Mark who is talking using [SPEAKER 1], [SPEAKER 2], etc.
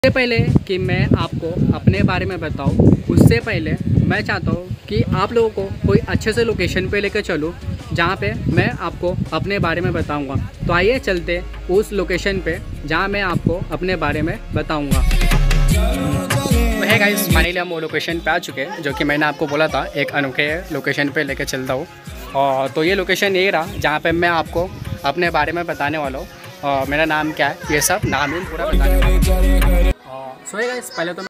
[SPEAKER 1] उससे पहले कि मैं आपको अपने बारे में बताऊं, उससे पहले मैं चाहता हूं कि आप लोगों को कोई अच्छे से लोकेशन पे लेकर चलूं जहां पे मैं आपको अपने बारे में बताऊंगा। तो आइए चलते उस लोकेशन पे जहां मैं आपको अपने बारे में बताऊंगा। तो है गाइस, फाइनली हम वो लोकेशन पे आ चुके हैं जो कि मैंने आपको बोला था एक अनोखे लोकेशन पे लेकर चलता हूँ। और तो ये लोकेशन ये रहा जहाँ पे मैं आपको अपने बारे में बताने वाला हूँ। मेरा नाम क्या है, ये सब नाम ही पूरा बताने वाला हूँ। सो गाइस, पहले तो